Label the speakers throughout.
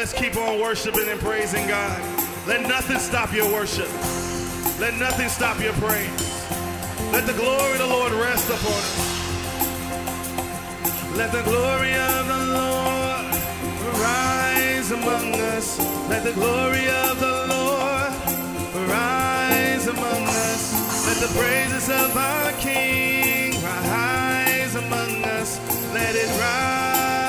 Speaker 1: let's keep on worshiping and praising God. Let nothing stop your worship. Let nothing stop your praise. Let the glory of the Lord rest upon us. Let the glory of the Lord rise among us. Let the glory of the Lord rise among us. Let the praises of our King rise among us. Let it rise.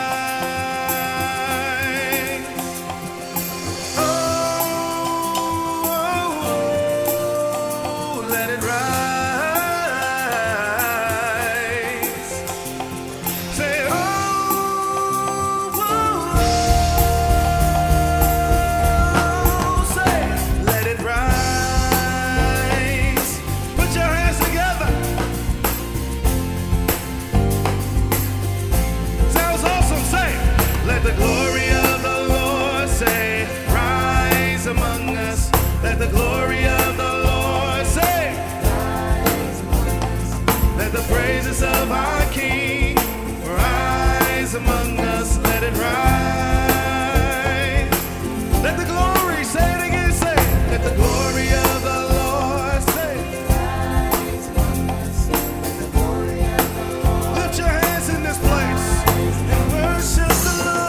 Speaker 1: Let the glory of the Lord say, rise among us. Let the praises of our King rise among us. Let it rise. Let the glory, say it again, say, let the glory of the Lord say, rise among us. Let the glory of the Lord. Lift your hands in this place and worship the Lord.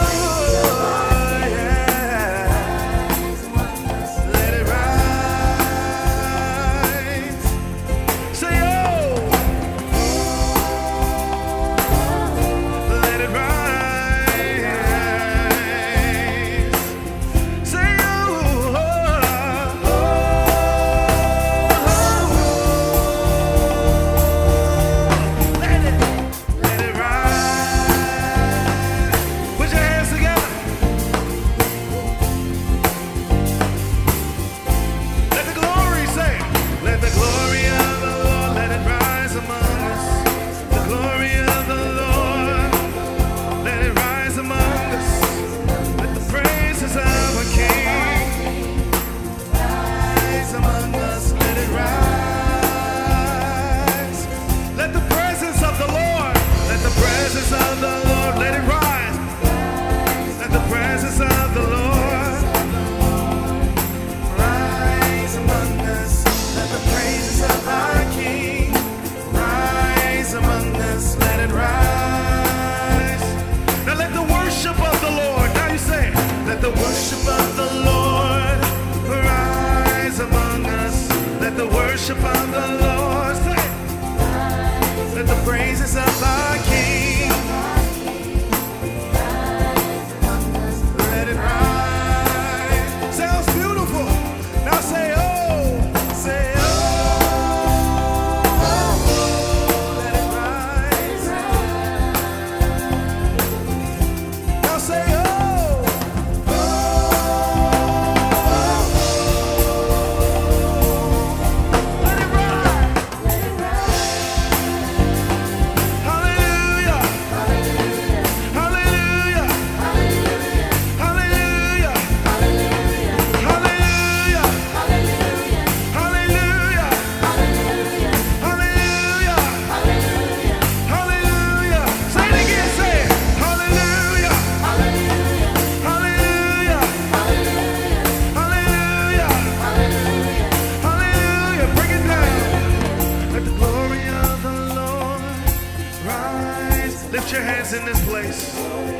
Speaker 1: Lift your hands in this place.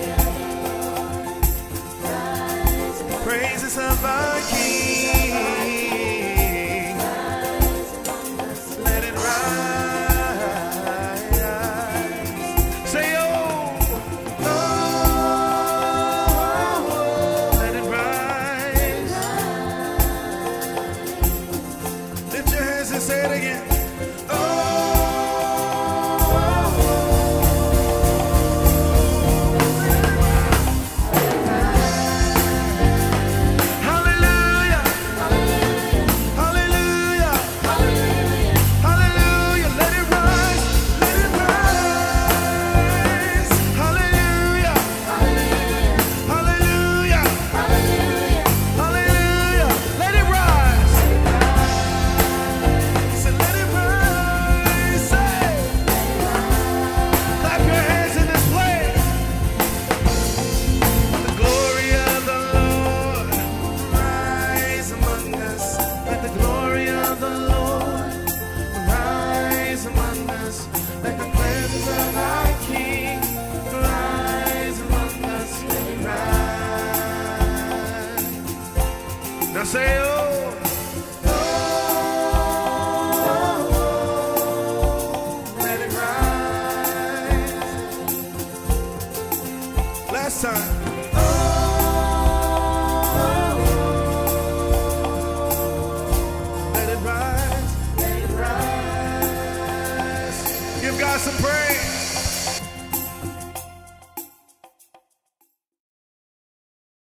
Speaker 1: Praises of our King. Let it rise. Say, oh, oh, let it rise. Lift your hands and say it again. Hallelujah. Now say, oh. Let it rise. Last time. Let it rise. Let it rise. Give God some praise.